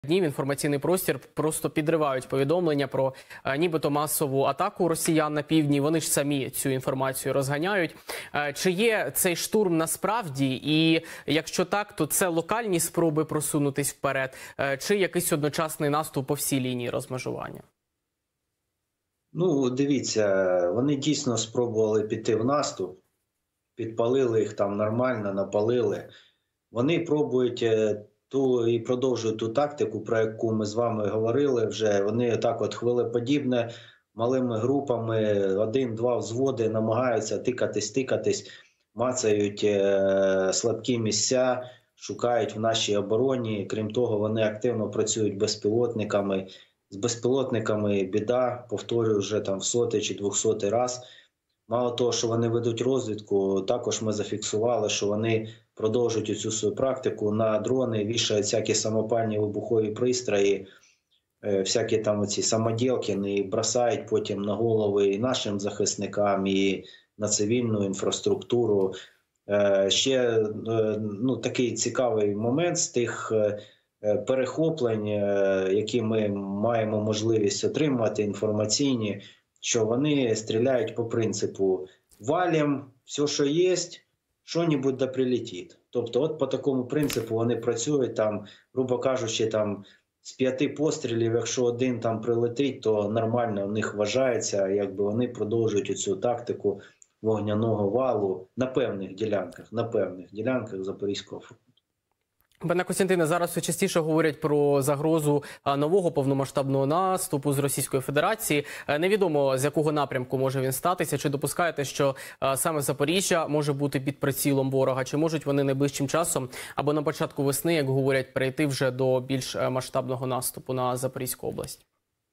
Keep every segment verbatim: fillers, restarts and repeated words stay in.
Днів інформаційний простір просто підривають повідомлення про е, нібито масову атаку росіян на півдні. Вони ж самі цю інформацію розганяють. Е, чи є цей штурм насправді? І якщо так, то це локальні спроби просунутись вперед? Е, чи якийсь одночасний наступ по всій лінії розмежування? Ну, дивіться, вони дійсно спробували піти в наступ. Підпалили їх там нормально, напалили. Вони пробують ту і продовжують ту тактику, про яку ми з вами говорили вже. Вони так от хвилеподібне, малими групами, один-два взводи намагаються тикатись, тикатись, мацають е, слабкі місця, шукають в нашій обороні. Крім того, вони активно працюють безпілотниками. З безпілотниками біда, повторюю вже там в сотий чи двохсотий раз. Мало того, що вони ведуть розвідку, також ми зафіксували, що вони продовжують цю свою практику. На дрони вішають всякі самопальні вибухові пристрої, всякі там оці самоділки, і бросають потім на голови і нашим захисникам, і на цивільну інфраструктуру. Ще ну, такий цікавий момент з тих перехоплень, які ми маємо можливість отримати, інформаційні, що вони стріляють по принципу «валим, все, що є, що-небудь да прилетить». Тобто от по такому принципу вони працюють, там, грубо кажучи, там, з п'яти пострілів, якщо один там прилетить, то нормально в них вважається, якби вони продовжують цю тактику вогняного валу на певних ділянках, на певних ділянках Запорізького фронту. Пане Костянтине, зараз все частіше говорять про загрозу нового повномасштабного наступу з Російської Федерації. Невідомо, з якого напрямку може він статися. Чи допускаєте, що саме Запоріжжя може бути під прицілом ворога? Чи можуть вони найближчим часом або на початку весни, як говорять, перейти вже до більш масштабного наступу на Запорізьку область?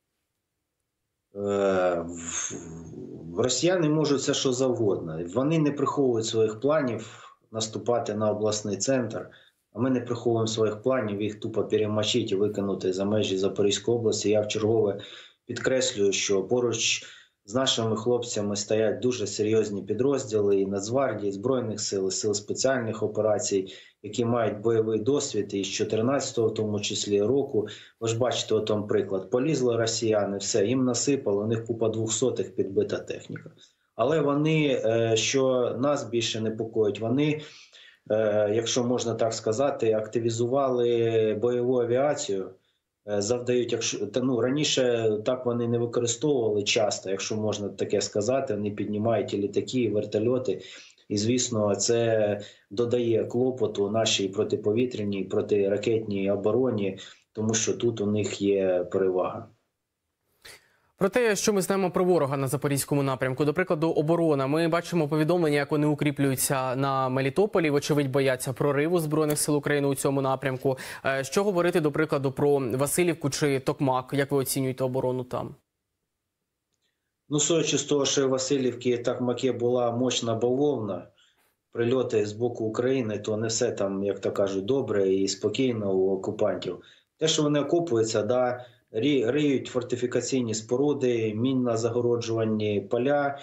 Росіяни можуть все, що завгодно. Вони не приховують своїх планів наступати на обласний центр. А ми не приховуємо своїх планів їх тупо перемочити і викинути за межі Запорізької області. Я вчергове підкреслюю, що поруч з нашими хлопцями стоять дуже серйозні підрозділи і Нацгвардії, Збройних сил, Сил спеціальних операцій, які мають бойовий досвід і з чотирнадцятого, в тому числі, року. Ви ж бачите, отом приклад. Полізли росіяни, все, їм насипало, у них купа двохсотих підбита техніка. Але вони, що нас більше непокоїть, вони, якщо можна так сказати, активізували бойову авіацію, завдають, якщо ну, раніше так вони не використовували часто, якщо можна таке сказати, вони піднімають і літаки, і вертольоти, і звісно, це додає клопоту нашій протиповітряній, протиракетній обороні, тому що тут у них є перевага. Про те, що ми знаємо про ворога на Запорізькому напрямку, до прикладу, оборона. Ми бачимо повідомлення, як вони укріплюються на Мелітополі, вочевидь бояться прориву Збройних сил України у цьому напрямку. Що говорити, до прикладу, про Василівку чи Токмак? Як ви оцінюєте оборону там? Ну, судячи з того, що в Василівці і Токмакі була мощна бавовна, прильоти з боку України, то не все там, як то кажуть, добре і спокійно у окупантів. Те, що вони окупуються, да, риють фортифікаційні споруди, мінно-загороджувальні поля,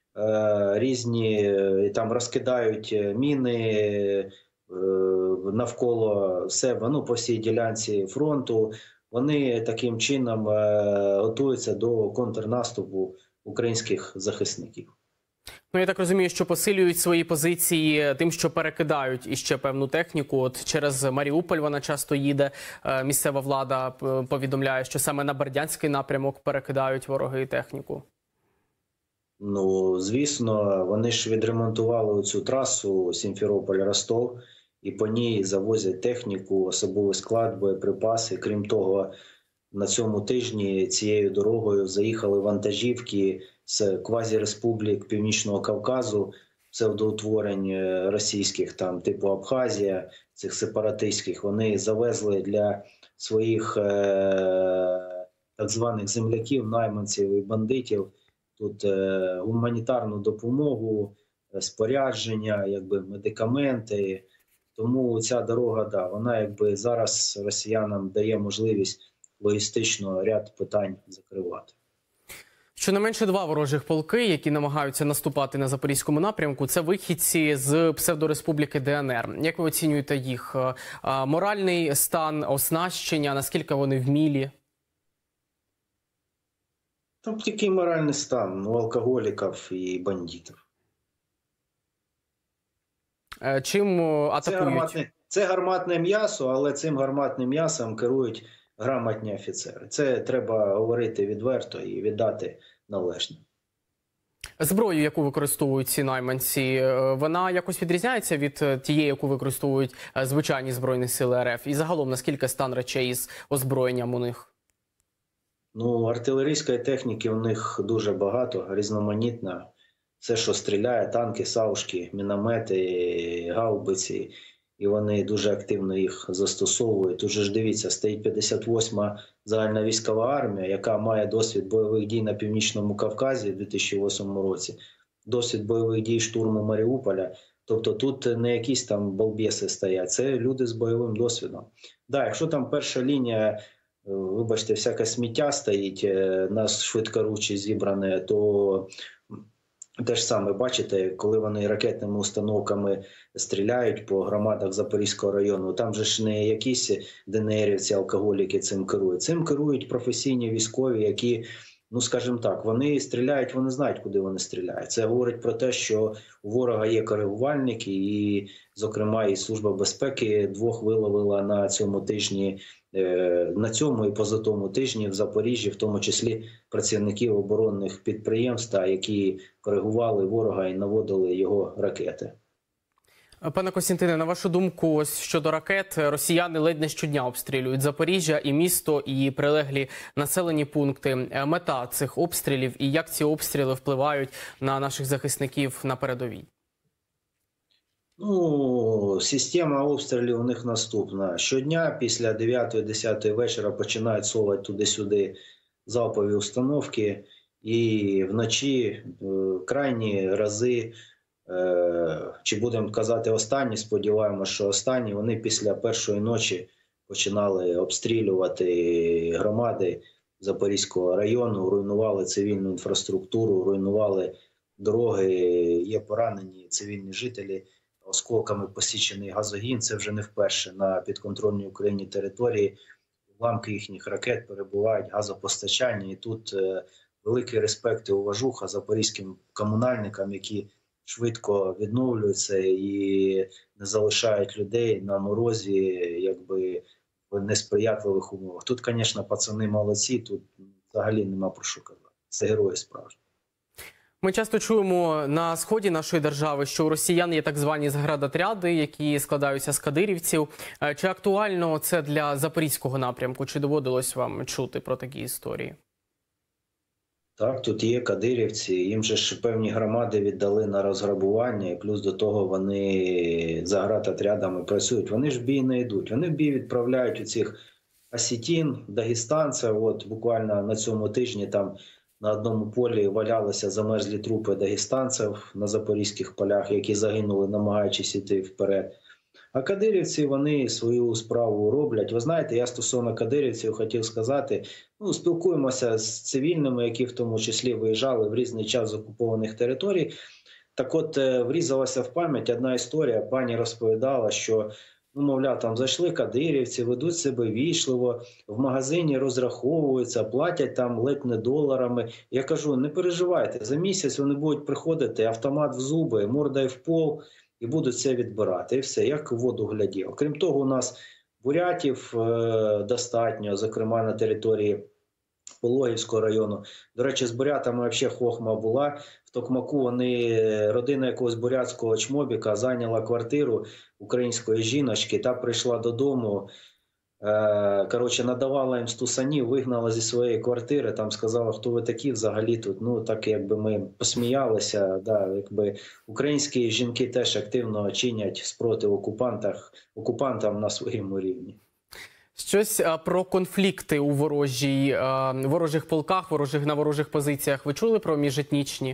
різні, там розкидають міни навколо себе, ну, по всій ділянці фронту. Вони таким чином готуються до контрнаступу українських захисників. Ну, я так розумію, що посилюють свої позиції тим, що перекидають іще певну техніку. От через Маріуполь вона часто їде. Місцева влада повідомляє, що саме на Бердянський напрямок перекидають вороги техніку. Ну, звісно, вони ж відремонтували цю трасу Сімферополь-Ростов, і по ній завозять техніку, особовий склад, боєприпаси. Крім того, на цьому тижні цією дорогою заїхали вантажівки з квазіреспублік Північного Кавказу, псевдоутворень російських, там, типу Абхазія, цих сепаратистських. Вони завезли для своїх е так званих земляків, найманців і бандитів тут е гуманітарну допомогу, спорядження, якби медикаменти. Тому ця дорога, да, вона якби зараз росіянам дає можливість логістично ряд питань закривати. Щонайменше два ворожих полки, які намагаються наступати на Запорізькому напрямку, це вихідці з псевдореспубліки Д Н Р. Як ви оцінюєте їх моральний стан, оснащення, наскільки вони вмілі? Там такий моральний стан у алкоголіків і бандитів. Чим атакують? Це гарматне, це гарматне м'ясо, але цим гарматним м'ясом керують грамотні офіцери. Це треба говорити відверто і віддати належне. Зброю, яку використовують ці найманці, вона якось відрізняється від тієї, яку використовують звичайні Збройні сили Р Ф? І загалом, наскільки стан речей із озброєнням у них? Ну, артилерійської техніки у них дуже багато, різноманітна. Все, що стріляє, танки, саушки, міномети, гаубиці. І вони дуже активно їх застосовують. Тут же ж дивіться, стоїть п'ятдесят восьма загальна військова армія, яка має досвід бойових дій на Північному Кавказі в дві тисячі восьмому році, досвід бойових дій штурму Маріуполя. Тобто тут не якісь там балбеси стоять, це люди з бойовим досвідом. Да, якщо там перша лінія, вибачте, всяке сміття стоїть, нас швидкоручі зібране, то те ж саме, бачите, коли вони ракетними установками стріляють по громадах Запорізького району, там же ж не якісь ДНРівці, алкоголіки цим керують. Цим керують професійні військові, які, ну скажімо так, вони стріляють, вони знають, куди вони стріляють. Це говорить про те, що у ворога є коригувальники, і, зокрема, і Служба безпеки двох виловила на цьому тижні, на цьому і позатому тижні в Запоріжжі, в тому числі працівників оборонних підприємств, які коригували ворога і наводили його ракети. Пане Костянтине, на вашу думку, ось щодо ракет, росіяни ледь не щодня обстрілюють Запоріжжя і місто, і прилеглі населені пункти. Мета цих обстрілів і як ці обстріли впливають на наших захисників на передовій? Ну, система обстрілів у них наступна. Щодня після дев'ятої-десятої вечора починають совати туди-сюди залпові установки. І вночі крайні рази, чи будемо казати останні, сподіваємося, що останні, вони після першої ночі починали обстрілювати громади Запорізького району, руйнували цивільну інфраструктуру, руйнували дороги, є поранені цивільні жителі. Осколками посічений газогін, це вже не вперше на підконтрольній Україні території. Уламки їхніх ракет перебувають газопостачання. І тут е, великий респект і уважуха запорізьким комунальникам, які швидко відновлюються і не залишають людей на морозі, якби в несприятливих умовах. Тут, звісно, пацани молодці, тут взагалі нема про що казати. Це герої справжні. Ми часто чуємо на сході нашої держави, що у росіян є так звані заградотряди, які складаються з кадирівців. Чи актуально це для Запорізького напрямку? Чи доводилось вам чути про такі історії? Так, тут є кадирівці, їм же ж певні громади віддали на розграбування, і плюс до того вони заградотрядами працюють. Вони ж в бій не йдуть, вони в бій відправляють у цих осетин, дагестанців. От буквально на цьому тижні там на одному полі валялися замерзлі трупи дагестанців на запорізьких полях, які загинули, намагаючись йти вперед. А кадирівці, вони свою справу роблять. Ви знаєте, я стосовно кадирівців хотів сказати, ну, спілкуємося з цивільними, які в тому числі виїжджали в різний час з окупованих територій. Так от, врізалася в пам'ять одна історія. Пані розповідала, що, ну, мовляв, там зайшли кадирівці, ведуть себе вічливо, в магазині розраховуються, платять там ледь не доларами. Я кажу, не переживайте, за місяць вони будуть приходити, автомат в зуби, мордою в пол, і будуть це відбирати. І все, як в воду глядів. Крім того, у нас бурятів е, достатньо, зокрема на території Пологівського району. До речі, з бурятами взагалі хохма була. В Токмаку вони, родина якогось бурятського чмобіка зайняла квартиру української жіночки, та прийшла додому, е, коротше, надавала їм стусанів, вигнала зі своєї квартири, там сказала, хто ви такі взагалі тут. Ну, так якби ми посміялися, да, якби українські жінки теж активно чинять спротив окупантах, окупантам на своєму рівні. Щось а, про конфлікти у ворожій, а, ворожих полках, ворожих, на ворожих позиціях. Ви чули про міжетнічні?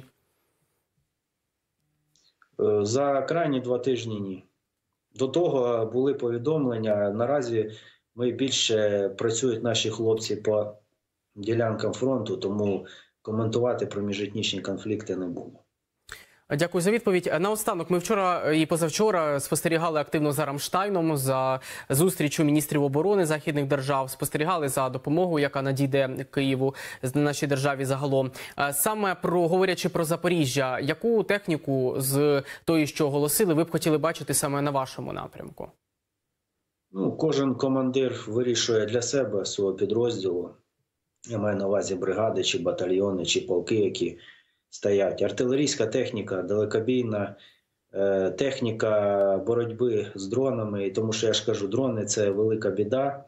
За крайні два тижні ні. До того були повідомлення. Наразі ми більше працюють наші хлопці по ділянкам фронту, тому коментувати про міжетнічні конфлікти не буду. Дякую за відповідь. Наостанок, ми вчора і позавчора спостерігали активно за Рамштайном, за зустрічю міністрів оборони західних держав, спостерігали за допомогою, яка надійде Києву, нашій державі загалом. Саме про, говорячи про Запоріжжя, яку техніку з тої, що оголосили, ви б хотіли бачити саме на вашому напрямку? Ну, кожен командир вирішує для себе свого підрозділу. Я маю на увазі бригади, чи батальйони, чи полки, які стоять. Артилерійська техніка, далекобійна е, техніка боротьби з дронами. І тому що я ж кажу, дрони – це велика біда.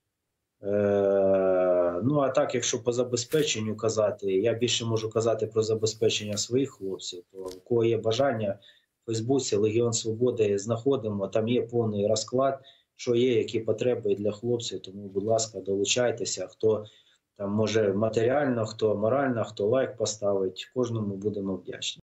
Е, ну, а так, якщо по забезпеченню казати, я більше можу казати про забезпечення своїх хлопців. То у кого є бажання, в Фейсбуці Легіон Свободи знаходимо, там є повний розклад, що є, які потреби для хлопців. Тому, будь ласка, долучайтеся, хто там може матеріально, хто морально, хто лайк поставить, кожному будемо вдячні.